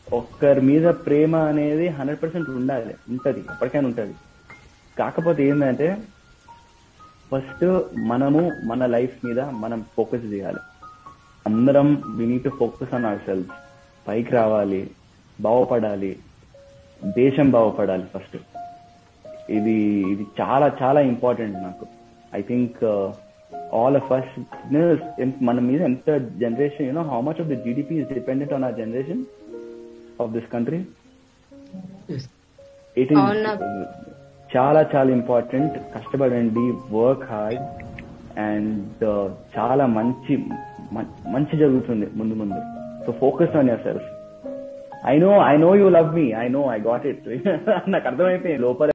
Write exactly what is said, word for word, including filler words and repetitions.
ఒక్కరి మీద ప్రేమ అనేది హండ్రెడ్ పర్సెంట్ ఉండాలి, ఉంటది, ఎప్పటికైనా ఉంటది. కాకపోతే ఏంటంటే ఫస్ట్ మనము మన లైఫ్ మీద మనం ఫోకస్ చేయాలి. అందరం we need to focus on our self. పైకి రావాలి, బాగుపడాలి, దేశం బాగుపడాలి ఫస్ట్. ఇది ఇది చాలా చాలా ఇంపార్టెంట్ నాకు. I think all of us, మన మీద ఎంత generation, you know how much of the GDP is dependent on our generation of this country. It is చాలా చాలా ఇంపార్టెంట్. కష్టపడండి, వర్క్ హార్డ్, అండ్ చాలా మంచి మంచి జరుగుతుంది ముందు ముందు. So focus on your self. I know I know you love me, I know I got it. నాకు అర్థమైపోయింది లోపల